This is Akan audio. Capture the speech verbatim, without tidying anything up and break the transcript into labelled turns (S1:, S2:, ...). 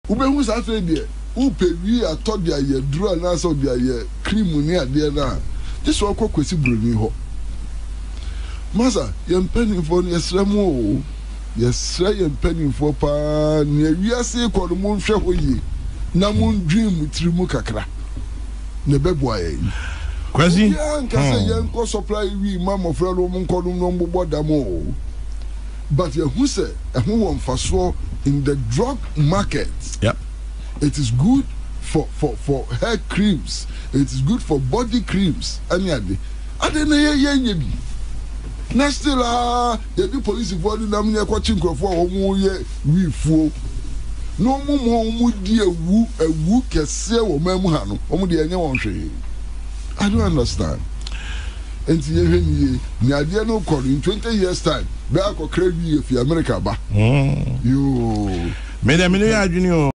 S1: ube hu sa fe de upe wi atodi aye duro na so de aye cream ni ade na this one kwesi broni ho masa ye penny for yesremo yesra ye penny for pa ne wiase ko no mo hwe ho yi na mo dream trimu kakra ne bebo aye
S2: Kwesi
S1: ya nka se ye nko supply wi mama fra no mo nko no mbo damo but ye hu se e hu won faso in the drug market.
S2: Yep.
S1: It is good for for for hair creams. It is good for body creams. Any ade. Ade na ye ye nye bi. Na still ah, ye di police for di na me kwa chinkrofo a omo ye wifuo. No mo mo mo di ewu ewu kese wo mamu ha no. Omo di enye won hwe. I don't understand. Enti ye hwe ni ni ade no call in twenty years time. Be akokra bi e fi America ba.
S2: Mm.
S1: Yo.
S2: Me dem ni adwini o.